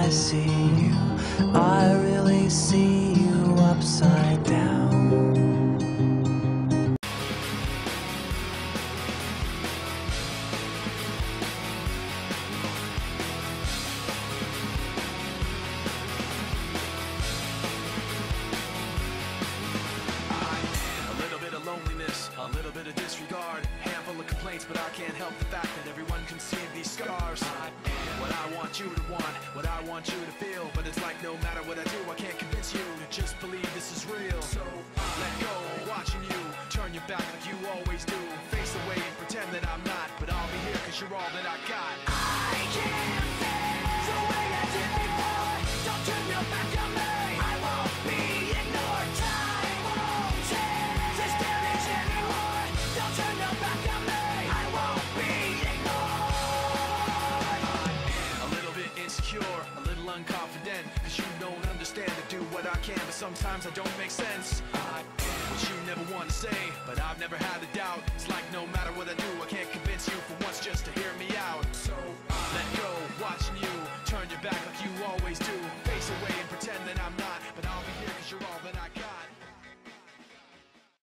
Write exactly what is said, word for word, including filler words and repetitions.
see you, I really see you upside down. A little bit of disregard, handful of complaints, but I can't help the fact that everyone can see these scars. I am what I want you to want, what I want you to feel, but it's like no matter what I do, I can't convince you to just believe this is real. So let go, watching you turn your back like you always do, face away and pretend that I'm not, but I'll be here cause you're all that I got. I can't face the way I did before. Don't turn your back on me, I won't be ignored. Time won't change this damage anymore. Don't turn your back on me, I won't be ignored. I'm a little bit insecure, a little unconfident, cause you don't understand to do what I can, but sometimes I don't make sense. I am what you never want to say, but I've never had a doubt. It's like no matter what I do, I can't convince you for once just to hear me